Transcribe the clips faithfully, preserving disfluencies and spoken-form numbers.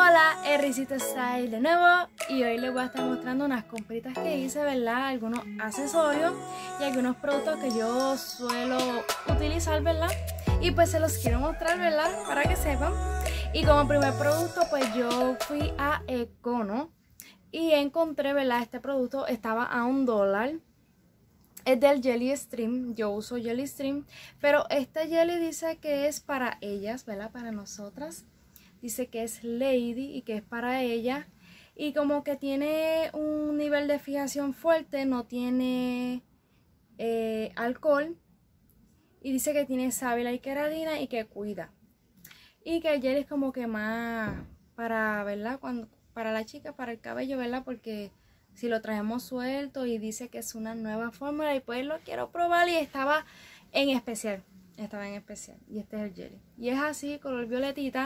Hola, es Risito Style de nuevo y hoy les voy a estar mostrando unas compritas que hice, ¿verdad? Algunos accesorios y algunos productos que yo suelo utilizar, ¿verdad? Y pues se los quiero mostrar, ¿verdad? Para que sepan. Y como primer producto, pues yo fui a Econo y encontré, ¿verdad? Este producto estaba a un dólar. Es del Jelly Stream, yo uso Jelly Stream, pero este jelly dice que es para ellas, ¿verdad? Para nosotras. Dice que es Lady y que es para ella. Y como que tiene un nivel de fijación fuerte, no tiene eh, alcohol. Y dice que tiene sábila y queratina y que cuida. Y que el jelly es como que más para, ¿verdad? Cuando, para la chica, para el cabello, ¿verdad? Porque si lo traemos suelto y dice que es una nueva fórmula y pues lo quiero probar y estaba en especial. Estaba en especial. Y este es el jelly. Y es así, color violetita.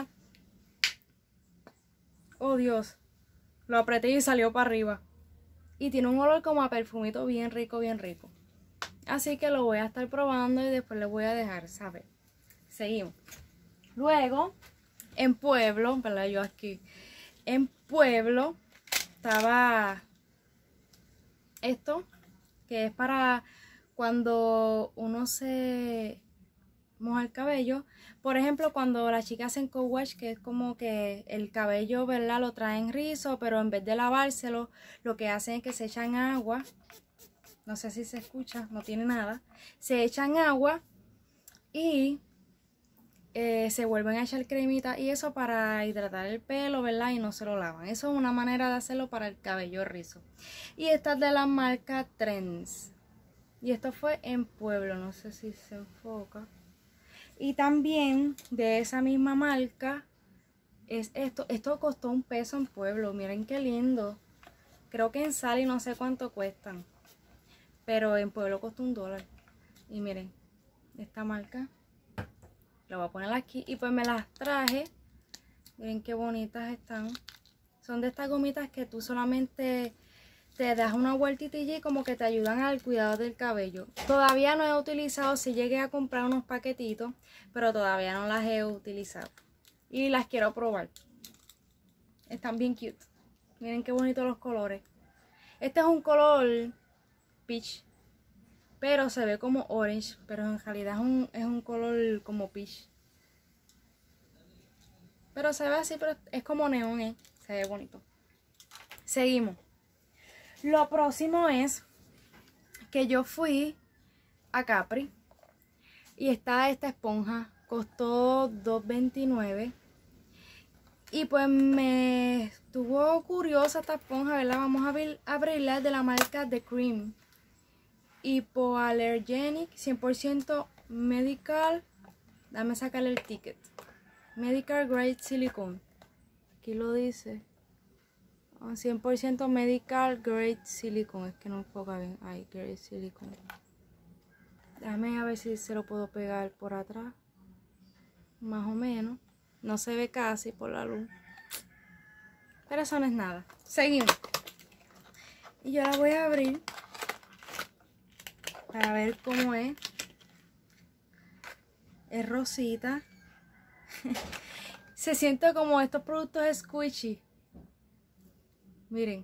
Oh Dios, lo apreté y salió para arriba. Y tiene un olor como a perfumito bien rico, bien rico. Así que lo voy a estar probando y después les voy a dejar saber. Seguimos. Luego, en Pueblo, ¿verdad? Yo aquí. En Pueblo estaba esto, que es para cuando uno se moja el cabello. Por ejemplo, cuando las chicas hacen co-wash, que es como que el cabello, ¿verdad? Lo traen rizo, pero en vez de lavárselo, lo que hacen es que se echan agua. No sé si se escucha, no tiene nada. Se echan agua y eh, se vuelven a echar cremita y eso para hidratar el pelo, ¿verdad? Y no se lo lavan. Eso es una manera de hacerlo para el cabello rizo. Y esta es de la marca Trends. Y esto fue en Pueblo, no sé si se enfoca. Y también de esa misma marca es esto. Esto costó un peso en Pueblo. Miren qué lindo. Creo que en Sally no sé cuánto cuestan. Pero en Pueblo costó un dólar. Y miren, esta marca. La voy a poner aquí. Y pues me las traje. Miren qué bonitas están. Son de estas gomitas que tú solamente te das una vueltita y como que te ayudan al cuidado del cabello. Todavía no he utilizado, si llegué a comprar unos paquetitos, pero todavía no las he utilizado. Y las quiero probar. Están bien cute. Miren qué bonitos los colores. Este es un color peach, pero se ve como orange, pero en realidad es un, es un color como peach. Pero se ve así, pero es como neón, ¿eh? Se ve bonito. Seguimos. Lo próximo es que yo fui a Capri y está esta esponja, costó dos veintinueve y pues me estuvo curiosa esta esponja, ¿verdad? Vamos a abrir, abrirla, de la marca The Cream, Hypoallergenic, cien por ciento medical. Dame sacarle el ticket. Medical grade silicone, aquí lo dice, cien por ciento medical grade silicone. Es que no enfoca bien. Ay, grade silicone. Déjame a ver si se lo puedo pegar por atrás. Más o menos. No se ve casi por la luz. Pero eso no es nada. Seguimos. Y yo la voy a abrir para ver cómo es. Es rosita. Se siente como estos productos squishy. Miren.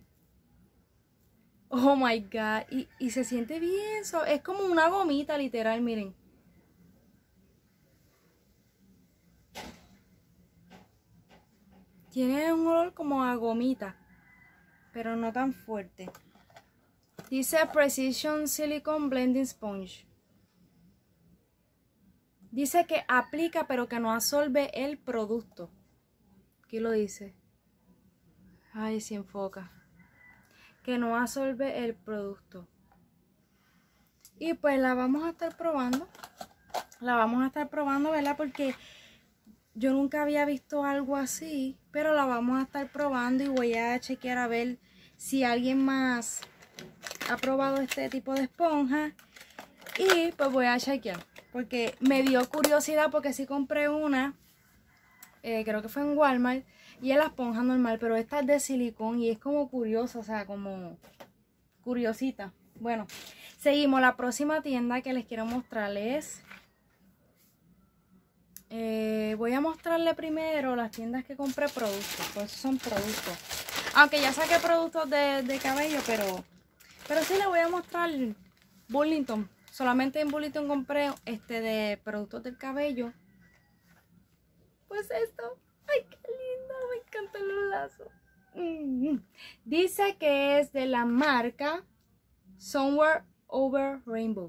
Oh my god. Y, y se siente bien. So, es como una gomita literal, miren. Tiene un olor como a gomita, pero no tan fuerte. Dice Precision Silicone Blending Sponge. Dice que aplica pero que no absorbe el producto. Aquí lo dice. Ay, si enfoca. Que no absorbe el producto. Y pues la vamos a estar probando. La vamos a estar probando, ¿verdad? Porque yo nunca había visto algo así. Pero la vamos a estar probando y voy a chequear a ver si alguien más ha probado este tipo de esponja. Y pues voy a chequear. Porque me dio curiosidad porque sí compré una. Eh, creo que fue en Walmart. Y es la esponja normal. Pero esta es de silicón y es como curiosa. O sea, como curiosita. Bueno, seguimos. La próxima tienda que les quiero mostrar es... Eh, voy a mostrarle primero las tiendas que compré productos, pues son productos. Aunque ya saqué productos de, de cabello, pero, pero sí le voy a mostrar Burlington. Solamente en Burlington compré este de productos del cabello. Pues esto, ay qué lindo, me encantan los lazos. Mm. Dice que es de la marca Somewhere Over Rainbow.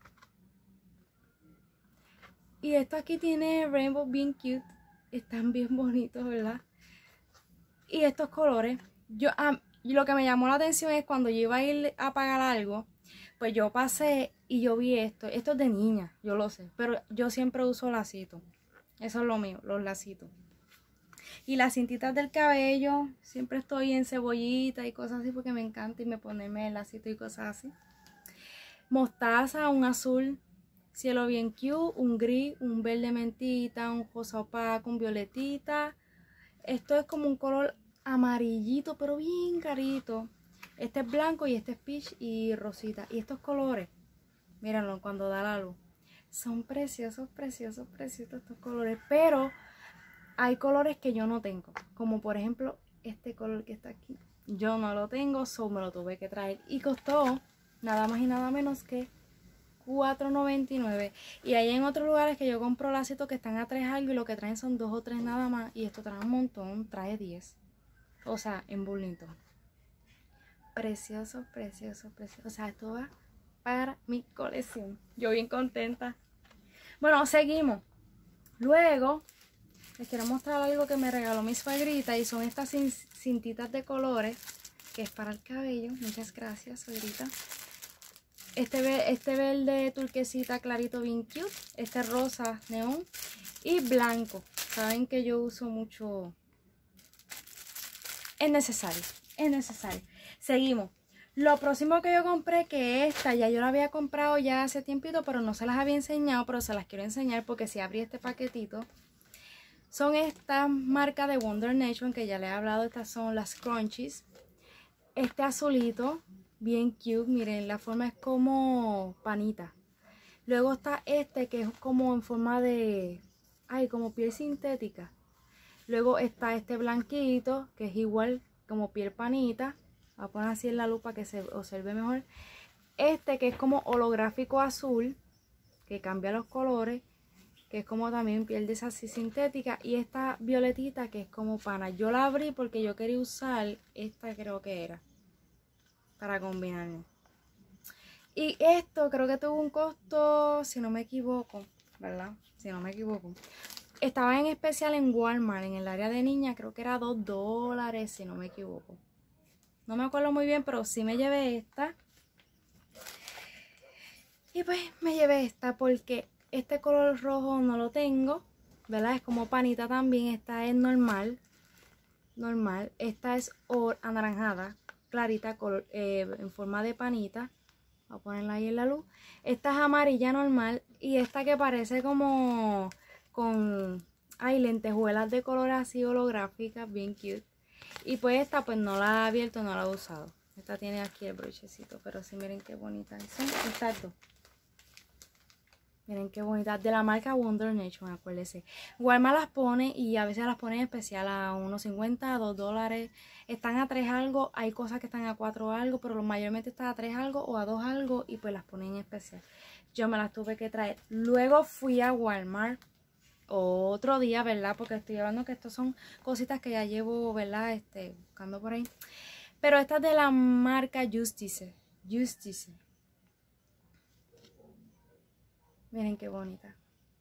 Y esto aquí tiene rainbow bien cute. Están bien bonitos, ¿verdad? Y estos colores. Yo, um, lo que me llamó la atención es cuando yo iba a ir a pagar algo. Pues yo pasé y yo vi esto. Esto es de niña, yo lo sé. Pero yo siempre uso lacitos. Eso es lo mío, los lacitos. Y las cintitas del cabello. Siempre estoy en cebollita y cosas así porque me encanta. Y me ponerme el lacito y cosas así. Mostaza, un azul. Cielo bien cute, un gris, un verde mentita, un rosa opaco, un violetita. Esto es como un color amarillito, pero bien carito. Este es blanco y este es peach y rosita. Y estos colores, mírenlo cuando da la luz. Son preciosos, preciosos, preciosos estos colores. Pero hay colores que yo no tengo. Como por ejemplo este color que está aquí. Yo no lo tengo, solo me lo tuve que traer. Y costó nada más y nada menos que cuatro noventa y nueve. Y hay en otros lugares que yo compro lacitos que están a tres algo y lo que traen son dos o tres nada más. Y esto trae un montón, trae diez. O sea, en Burlington. Precioso, precioso, precioso. O sea, esto va para mi colección. Yo bien contenta. Bueno, seguimos. Luego, les quiero mostrar algo que me regaló mi suegrita. Y son estas cintitas de colores, que es para el cabello. Muchas gracias, suegrita. Este, este verde turquesita clarito bien cute. Este rosa neón. Y blanco. Saben que yo uso mucho. Es necesario. Es necesario. Seguimos. Lo próximo que yo compré, que esta ya yo la había comprado ya hace tiempito, pero no se las había enseñado, pero se las quiero enseñar porque si abrí este paquetito. Son estas marcas de Wonder Nation que ya les he hablado. Estas son las Crunchies. Este azulito. Bien cute, miren, la forma es como panita. Luego está este que es como en forma de, ay, como piel sintética. Luego está este blanquito que es igual como piel panita. Voy a poner así en la lupa que se observe mejor. Este que es como holográfico azul, que cambia los colores, que es como también piel de esa así sintética. Y esta violetita que es como pana. Yo la abrí porque yo quería usar esta, creo que era, para combinarlo. Y esto creo que tuvo un costo, si no me equivoco, ¿verdad? Si no me equivoco. Estaba en especial en Walmart, en el área de niña, creo que era dos dólares, si no me equivoco. No me acuerdo muy bien, pero sí me llevé esta. Y pues me llevé esta porque este color rojo no lo tengo, ¿verdad? Es como panita también, esta es normal. Normal, esta es anaranjada. Clarita, color, eh, en forma de panita. Voy a ponerla ahí en la luz. Esta es amarilla normal. Y esta que parece como con, ay, lentejuelas de color así holográficas, bien cute. Y pues esta pues no la he abierto, no la he usado. Esta tiene aquí el brochecito, pero sí miren qué bonitas son estas dos. Miren qué bonitas, de la marca Wonder Nation, acuérdense. Walmart las pone y a veces las pone en especial a uno cincuenta, a dos dólares. Están a tres algo, hay cosas que están a cuatro algo, pero mayormente están a tres algo o a dos algo y pues las ponen en especial. Yo me las tuve que traer. Luego fui a Walmart otro día, ¿verdad? Porque estoy hablando que estas son cositas que ya llevo, ¿verdad? Este, buscando por ahí. Pero esta es de la marca Justice. Justice. Miren qué bonita.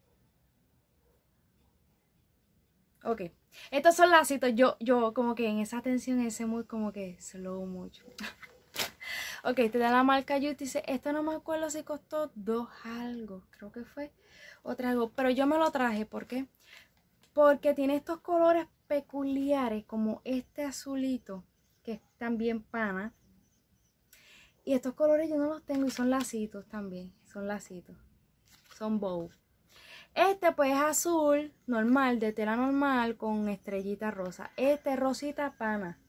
Ok. Estos son lacitos. Yo, yo como que en esa tensión, ese muy como que slow mucho. Ok, este de la marca Justice. Esto no me acuerdo si costó dos algo. Creo que fue otra algo. Pero yo me lo traje. ¿Por qué? Porque tiene estos colores peculiares. Como este azulito. Que es también pana. Y estos colores yo no los tengo. Y son lacitos también. Son lacitos. Son bow. Este pues es azul normal, de tela normal con estrellita rosa. Este es rosita pana.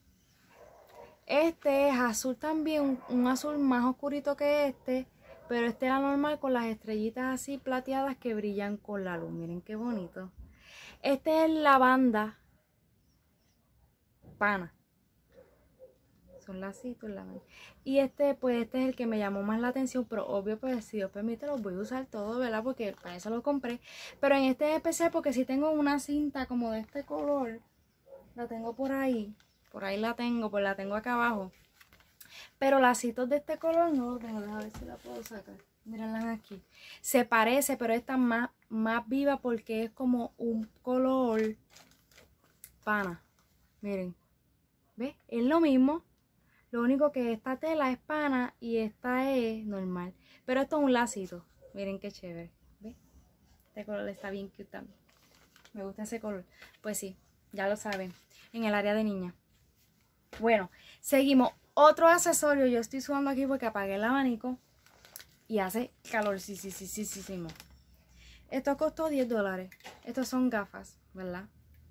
Este es azul también, un, un azul más oscurito que este, pero este es la normal con las estrellitas así plateadas que brillan con la luz. Miren qué bonito. Este es lavanda pana. Son lacitos lavanda. Y este, pues este es el que me llamó más la atención, pero obvio, pues si Dios permite los voy a usar todos, ¿verdad? Porque para eso lo compré. Pero en este es especial porque si tengo una cinta como de este color, la tengo por ahí. Por ahí la tengo, pues la tengo acá abajo. Pero lacitos de este color no los tengo. A ver si la puedo sacar. Mírenla aquí. Se parece, pero esta más, más viva porque es como un color pana. Miren. ¿Ves? Es lo mismo. Lo único que esta tela es pana y esta es normal. Pero esto es un lacito. Miren qué chévere. ¿Ves? Este color está bien cute también. Me gusta ese color. Pues sí, ya lo saben. En el área de niña. Bueno, seguimos. Otro accesorio. Yo estoy sudando aquí porque apagué el abanico. Y hace calor. Sí, sí, sí, sí, sí, sí. Esto costó diez dólares. Estos son gafas, ¿verdad?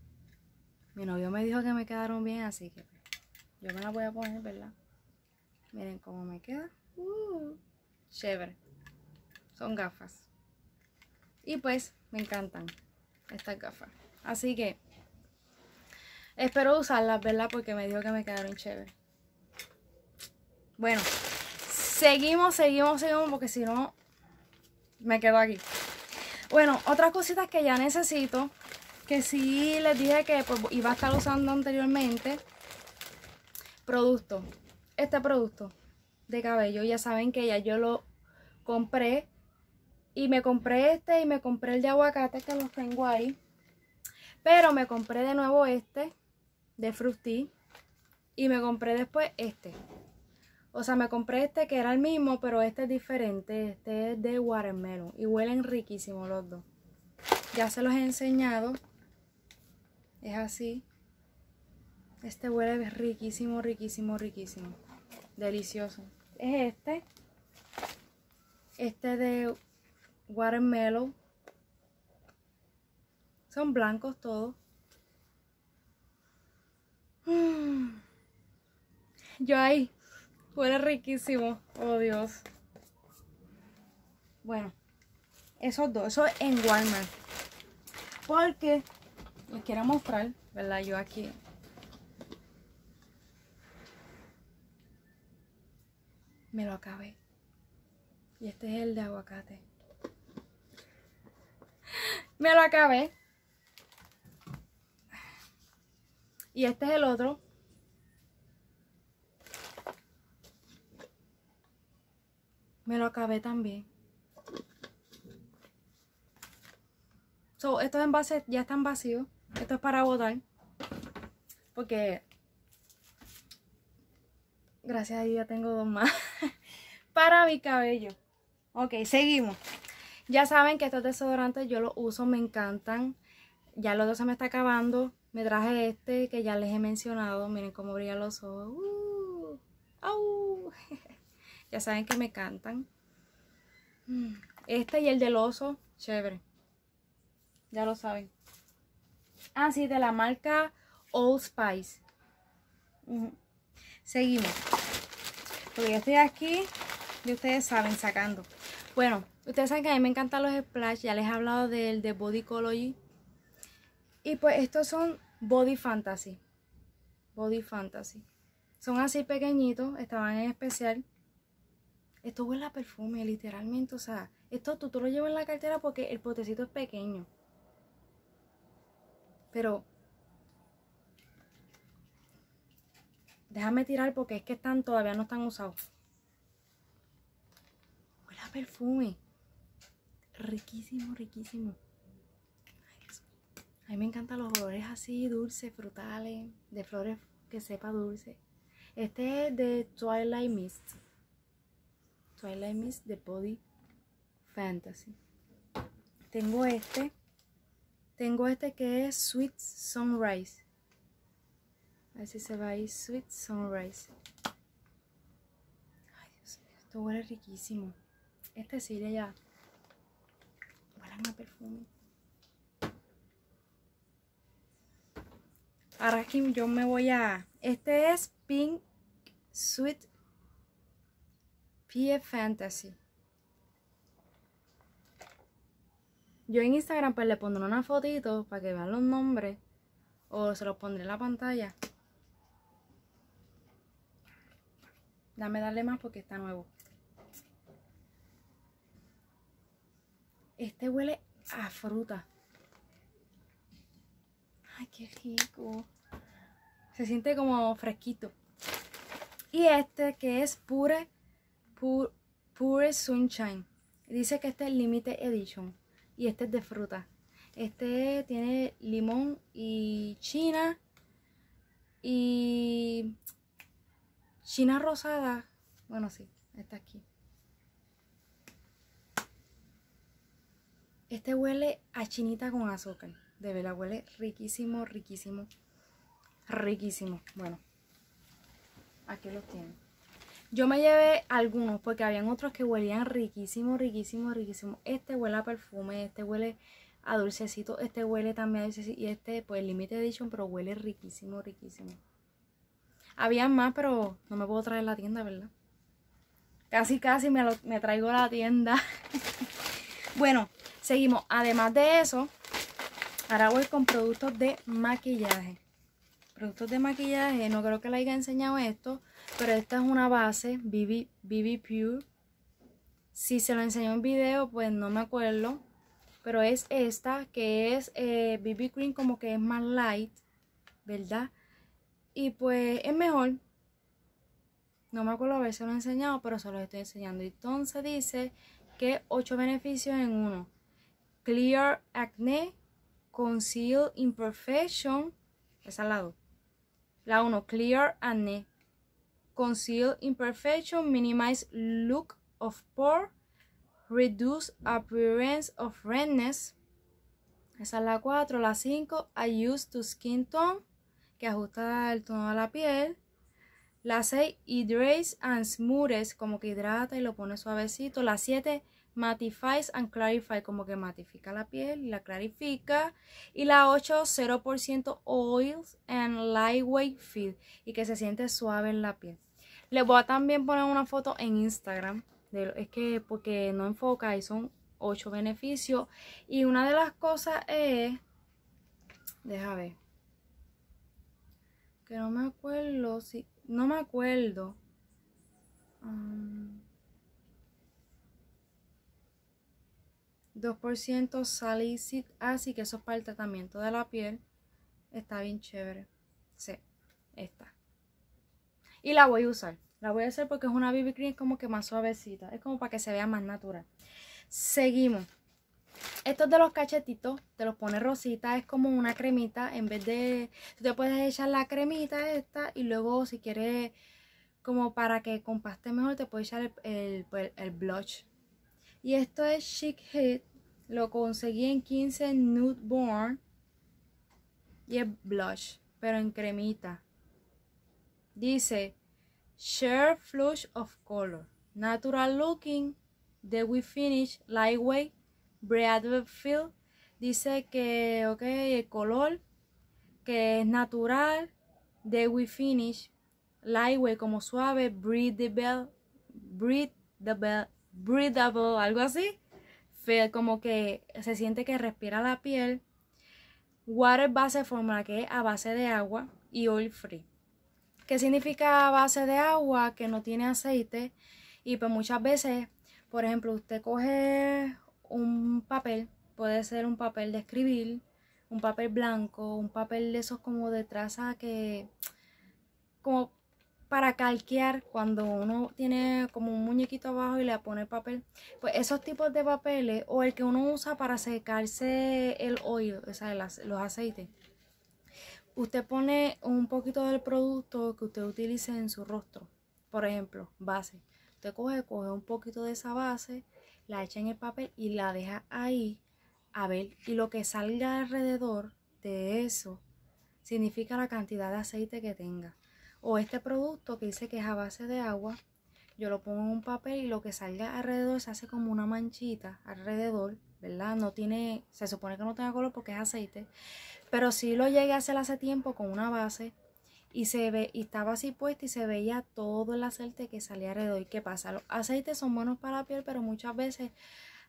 Mi novio me dijo que me quedaron bien, así que yo me las voy a poner, ¿verdad? Miren cómo me queda. Uh, chévere. Son gafas. Y pues me encantan estas gafas. Así que espero usarlas, ¿verdad? Porque me dijo que me quedaron chévere. Bueno, seguimos, seguimos, seguimos, porque si no me quedo aquí. Bueno, otras cositas que ya necesito, que sí les dije que pues, iba a estar usando anteriormente. Producto. Este producto de cabello, ya saben que ya yo lo compré. Y me compré este y me compré el de aguacate, que los tengo ahí. Pero me compré de nuevo este de Fruity. Y me compré después este. O sea, me compré este que era el mismo, pero este es diferente. Este es de watermelon. Y huelen riquísimos los dos. Ya se los he enseñado. Es así. Este huele riquísimo, riquísimo, riquísimo. Delicioso. Es este. Este de watermelon. Son blancos todos. Mm. Yo ahí. Huele riquísimo. Oh, Dios. Bueno. Esos dos. Eso en Walmart. Porque les quiero mostrar, ¿verdad? Yo aquí. Me lo acabé. Y este es el de aguacate. Me lo acabé. Y este es el otro. Me lo acabé también. So, estos envases ya están vacíos. Esto es para botar. Porque gracias a Dios ya tengo dos más. Para mi cabello. Ok, seguimos. Ya saben que estos desodorantes yo los uso, me encantan. Ya los dos se me está acabando. Me traje este que ya les he mencionado. Miren cómo brillan los ojos. Uh, au. Ya saben que me encantan. Este y el del oso, chévere. Ya lo saben. Ah, sí, de la marca Old Spice. Uh-huh. Seguimos. Porque yo estoy aquí y ustedes saben, sacando. Bueno, ustedes saben que a mí me encantan los splash. Ya les he hablado del de Bodycology. Y pues estos son Body Fantasy. Body Fantasy. Son así pequeñitos. Estaban en especial. Esto huele a perfume, literalmente. O sea, esto tú, tú lo llevas en la cartera porque el potecito es pequeño. Pero déjame tirar porque es que están, todavía no están usados. Huele a perfume. Riquísimo, riquísimo. A mí me encantan los olores así, dulces, frutales, de flores que sepa dulce. Este es de Twilight Mist. Twilight Mist de Body Fantasy. Tengo este. Tengo este que es Sweet Sunrise. A ver si se va ahí. Sweet Sunrise. Ay, Dios mío. Esto huele riquísimo. Este sí, de ya. Huelen a perfume. Ahora aquí yo me voy a... Este es Pink Sweet P F Fantasy. Yo en Instagram pues le pondré una fotito para que vean los nombres. O se los pondré en la pantalla. Dame darle más porque está nuevo. Este huele a fruta. Ay, qué rico. Se siente como fresquito. Y este que es Pure, Pure, Pure Sunshine. Dice que este es Limited Edition. Y este es de fruta. Este tiene limón y china. Y china rosada. Bueno, sí, está aquí. Este huele a chinita con azúcar. De verdad, huele riquísimo, riquísimo. Riquísimo. Bueno, aquí los tienen. Yo me llevé algunos porque habían otros que huelían riquísimo, riquísimo, riquísimo. Este huele a perfume, este huele a dulcecito, este huele también a dulcecito. Y este, pues, Limited Edition, pero huele riquísimo, riquísimo. Habían más, pero no me puedo traer la tienda, ¿verdad? Casi, casi me, lo, me traigo la tienda. Bueno, seguimos. Además de eso, ahora voy con productos de maquillaje. Productos de maquillaje, no creo que les haya enseñado esto, pero esta es una base B B, B B Pure. Si se lo enseñó en video, pues no me acuerdo. Pero es esta, que es eh, B B Cream, como que es más light, ¿verdad? Y pues es mejor. No me acuerdo haberse lo enseñado, pero se lo estoy enseñando. Entonces dice que ocho beneficios en uno. Clear Acne, Conceal Imperfection. Esa es la dos. La uno, Clear Acne, Conceal Imperfection, Minimize Look of Pore, Reduce Appearance of Redness. Esa es la cuatro. La cinco, Adjust to Skin Tone, que ajusta el tono de la piel. La seis, Hydrates and Smoothes, como que hidrata y lo pone suavecito. La siete, Mattifies and Clarify, como que matifica la piel y la clarifica. Y la ocho, cero por ciento Oils and Lightweight Feel, y que se siente suave en la piel. Les voy a también poner una foto en Instagram. De, es que porque no enfoca y son ocho beneficios. Y una de las cosas es... Deja ver. Que no me acuerdo si... No me acuerdo. Um, dos por ciento Salicylic Acid, que eso es para el tratamiento de la piel. Está bien chévere. Sí, esta. Y la voy a usar. La voy a hacer porque es una B B Cream como que más suavecita. Es como para que se vea más natural. Seguimos. Estos de los cachetitos, te los pone rosita, es como una cremita. En vez de, tú te puedes echar la cremita esta y luego si quieres, como para que compaste mejor, te puedes echar el, el, el blush. Y esto es Chic Hit, lo conseguí en quince Nude Born. Y es blush, pero en cremita. Dice, Share Flush of Color, Natural Looking, Dewy Finish, Lightweight, Breathable Feel. Dice que, ok, el color, que es natural, Dewy Finish, Lightweight, como suave, Breathable, Breathable, Breathable, algo así. Feel, como que se siente que respira la piel. Water Base Formula, que es a base de agua, y oil free. ¿Qué significa a base de agua? Que no tiene aceite. Y pues muchas veces, por ejemplo, usted coge un papel, puede ser un papel de escribir, un papel blanco, un papel de esos como de traza que, como para calquear, cuando uno tiene como un muñequito abajo y le pone el papel, pues esos tipos de papeles, o el que uno usa para secarse el oil, o sea, los aceites. Usted pone un poquito del producto que usted utilice en su rostro. Por ejemplo, base. Usted coge, coge un poquito de esa base, la echa en el papel y la deja ahí a ver. Y lo que salga alrededor de eso significa la cantidad de aceite que tenga. O este producto que dice que es a base de agua, yo lo pongo en un papel y lo que salga alrededor se hace como una manchita alrededor, ¿verdad? No tiene, se supone que no tenga color porque es aceite. Pero sí lo llegué a hacer hace tiempo con una base y se ve, y estaba así puesta y se veía todo el aceite que salía alrededor. ¿Y qué pasa? Los aceites son buenos para la piel, pero muchas veces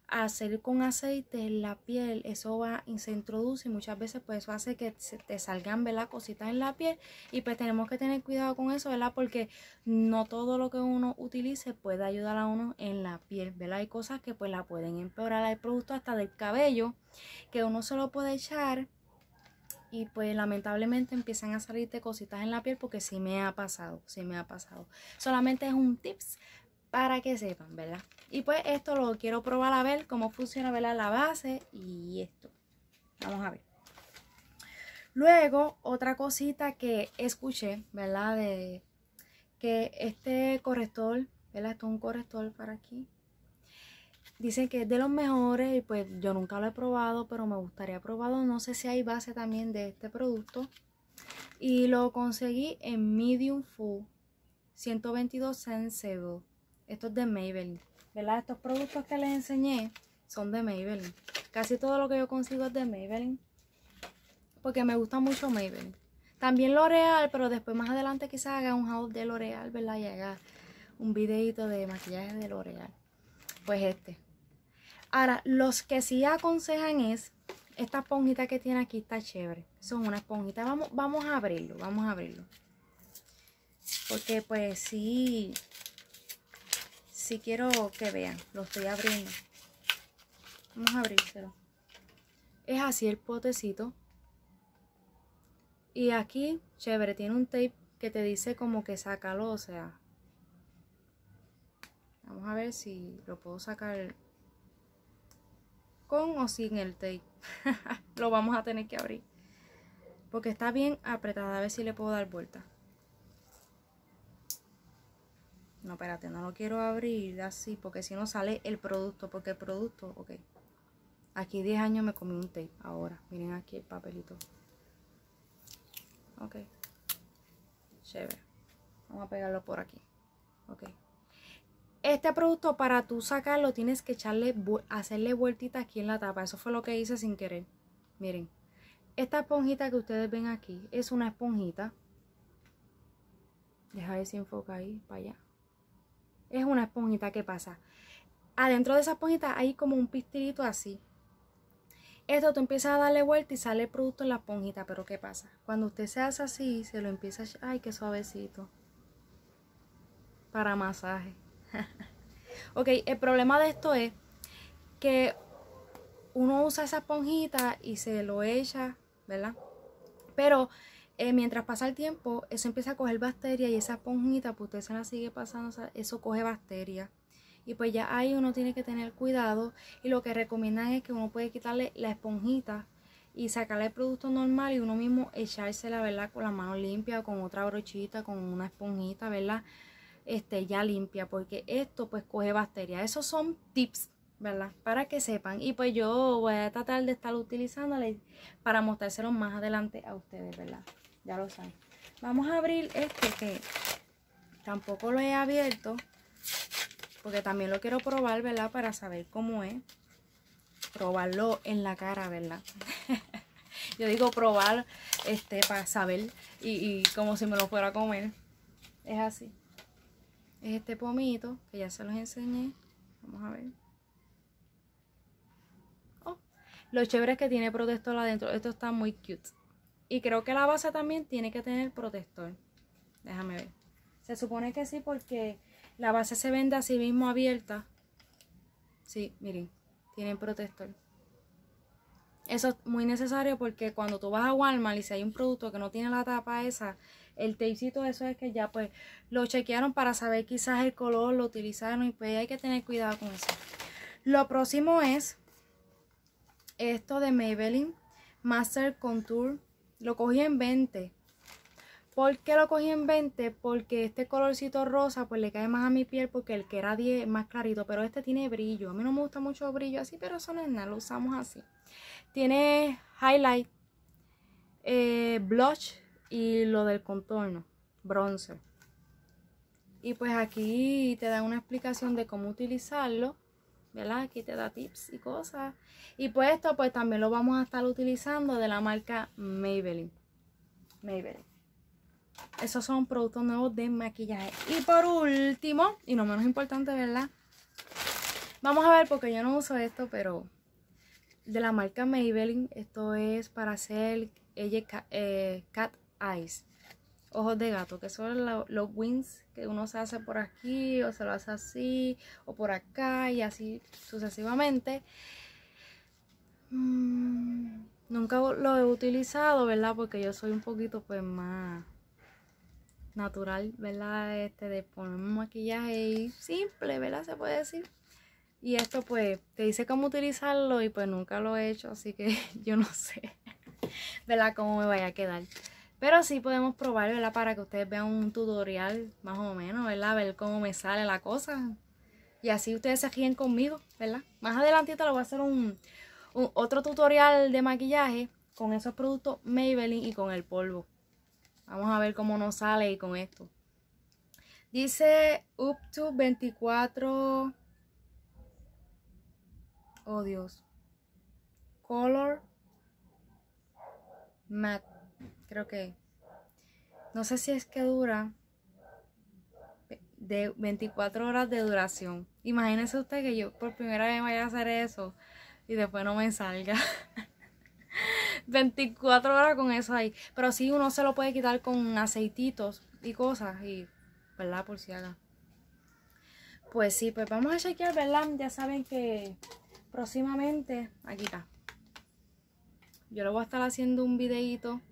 hacer con aceite en la piel, eso va y se introduce y muchas veces pues eso hace que se te salgan, ¿verdad?, cositas en la piel, y pues tenemos que tener cuidado con eso, ¿verdad?, porque no todo lo que uno utilice puede ayudar a uno en la piel, ¿verdad? Hay cosas que pues la pueden empeorar, hay productos hasta del cabello que uno se lo puede echar y pues lamentablemente empiezan a salirte cositas en la piel, porque sí me ha pasado, sí me ha pasado. Solamente es un tips para que sepan, ¿verdad? Y pues esto lo quiero probar a ver cómo funciona, ¿verdad?, la base y esto. Vamos a ver. Luego, otra cosita que escuché, ¿verdad?, de que este corrector, ¿verdad?, esto es un corrector para aquí. Dicen que es de los mejores y pues yo nunca lo he probado, pero me gustaría probarlo. No sé si hay base también de este producto. Y lo conseguí en Medium Full, ciento veintidós Sensible. Esto es de Maybelline, ¿verdad? Estos productos que les enseñé son de Maybelline. Casi todo lo que yo consigo es de Maybelline, porque me gusta mucho Maybelline. También L'Oreal, pero después más adelante quizás haga un haul de L'Oreal, ¿verdad? Y haga un videito de maquillaje de L'Oreal. Pues este. Ahora, los que sí aconsejan es esta esponjita que tiene aquí, está chévere. Eso es una esponjita. Vamos, vamos a abrirlo, vamos a abrirlo. Porque pues sí, sí quiero que vean, lo estoy abriendo. Vamos a abrírselo. Es así el potecito. Y aquí, chévere, tiene un tape que te dice como que sácalo, o sea. Vamos a ver si lo puedo sacar con o sin el tape. Lo vamos a tener que abrir, porque está bien apretada. A ver si le puedo dar vuelta. No, espérate, no lo quiero abrir así, porque si no sale el producto. Porque el producto, ok. Aquí diez años me comí un tape. Ahora, miren aquí el papelito. Ok. Chévere. Vamos a pegarlo por aquí. Ok. Este producto, para tú sacarlo, tienes que echarle, hacerle vueltita aquí en la tapa. Eso fue lo que hice sin querer. Miren. Esta esponjita que ustedes ven aquí es una esponjita. Deja ver si enfoca ahí, para allá. Es una esponjita. ¿Qué pasa? Adentro de esa esponjita hay como un pistilito así. Esto tú empiezas a darle vuelta y sale el producto en la esponjita. Pero ¿qué pasa? Cuando usted se hace así, se lo empieza a... ¡Ay, qué suavecito! Para masaje. Ok, el problema de esto es que uno usa esa esponjita y se lo echa, ¿verdad? Pero eh, mientras pasa el tiempo, eso empieza a coger bacterias y esa esponjita, pues usted se la sigue pasando, o sea, eso coge bacterias. Y pues ya ahí uno tiene que tener cuidado, y lo que recomiendan es que uno puede quitarle la esponjita y sacarle el producto normal y uno mismo echársela, ¿verdad? Con la mano limpia, con otra brochita, con una esponjita, ¿verdad? Este, ya limpia, porque esto pues coge bacterias. Esos son tips, ¿verdad? Para que sepan. Y pues yo voy a tratar de estar utilizándole para mostrárselos más adelante a ustedes, ¿verdad? Ya lo saben. Vamos a abrir este, que tampoco lo he abierto, porque también lo quiero probar, ¿verdad? Para saber cómo es. Probarlo en la cara, ¿verdad? Yo digo probar este para saber, y, y como si me lo fuera a comer. Es así. Es este pomito que ya se los enseñé. Vamos a ver. Oh, lo chévere es que tiene protector adentro. Esto está muy cute. Y creo que la base también tiene que tener protector. Déjame ver. Se supone que sí, porque la base se vende así mismo abierta. Sí, miren. Tiene protector. Eso es muy necesario, porque cuando tú vas a Walmart y si hay un producto que no tiene la tapa esa, el tapecito, eso es que ya pues lo chequearon para saber quizás el color, lo utilizaron, y pues hay que tener cuidado con eso. Lo próximo es esto de Maybelline Master Contour. Lo cogí en veinte. ¿Por qué lo cogí en veinte? Porque este colorcito rosa pues le cae más a mi piel, porque el que era diez es más clarito, pero este tiene brillo. A mí no me gusta mucho el brillo así, pero eso no es nada, lo usamos así. Tiene highlight, eh, blush y lo del contorno, bronzer. Y pues aquí te da una explicación de cómo utilizarlo, ¿verdad? Aquí te da tips y cosas. Y pues esto pues también lo vamos a estar utilizando de la marca Maybelline. Maybelline. Esos son productos nuevos de maquillaje. Y por último, y no menos importante, ¿verdad? Vamos a ver porque yo no uso esto, pero de la marca Maybelline. Esto es para hacer ella, eh, cat eyes, ojos de gato, que son lo, los wings que uno se hace por aquí o se lo hace así o por acá y así sucesivamente. Mm, nunca lo he utilizado, ¿verdad? Porque yo soy un poquito pues más natural, ¿verdad? Este de poner un maquillaje simple, ¿verdad? Se puede decir. Y esto pues te dice cómo utilizarlo y pues nunca lo he hecho, así que yo no sé, ¿verdad? Cómo me vaya a quedar. Pero sí podemos probar, ¿verdad? Para que ustedes vean un tutorial más o menos, ¿verdad? Ver cómo me sale la cosa. Y así ustedes se ríen conmigo, ¿verdad? Más adelantito les voy a hacer un, un otro tutorial de maquillaje con esos productos Maybelline y con el polvo. Vamos a ver cómo nos sale y con esto. Dice up to veinticuatro... Oh Dios. Color matte. Creo que. No sé si es que dura de veinticuatro horas de duración. Imagínense usted que yo por primera vez vaya a hacer eso y después no me salga. veinticuatro horas con eso ahí. Pero sí, uno se lo puede quitar con aceititos y cosas. Y, ¿verdad? Por si haga. Pues sí, pues vamos a chequear, ¿verdad? Ya saben que próximamente, aquí está. Yo le voy a estar haciendo un videito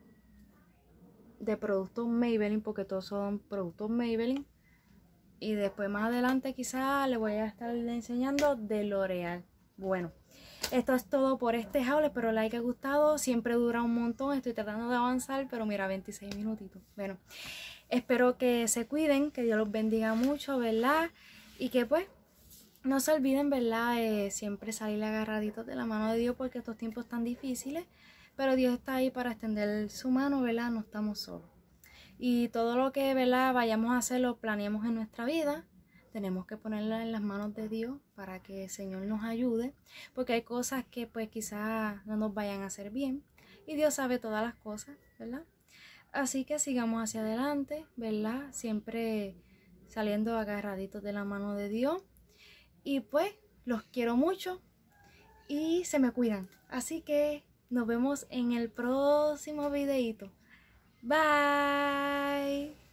de productos Maybelline, porque todos son productos Maybelline. Y después más adelante quizás le voy a estar enseñando de L'Oreal. Bueno, esto es todo por este haul. Espero les haya gustado. Siempre dura un montón. Estoy tratando de avanzar, pero mira, veintiséis minutitos. Bueno, espero que se cuiden, que Dios los bendiga mucho, ¿verdad? Y que pues no se olviden, ¿verdad? Eh, siempre salir agarraditos de la mano de Dios, porque estos tiempos están difíciles. Pero Dios está ahí para extender su mano, ¿verdad? No estamos solos. Y todo lo que, ¿verdad?, vayamos a hacer, lo planeemos en nuestra vida. Tenemos que ponerla en las manos de Dios para que el Señor nos ayude. Porque hay cosas que pues quizás no nos vayan a hacer bien. Y Dios sabe todas las cosas, ¿verdad? Así que sigamos hacia adelante, ¿verdad? Siempre saliendo agarraditos de la mano de Dios. Y pues los quiero mucho y se me cuidan. Así que nos vemos en el próximo videito. Bye.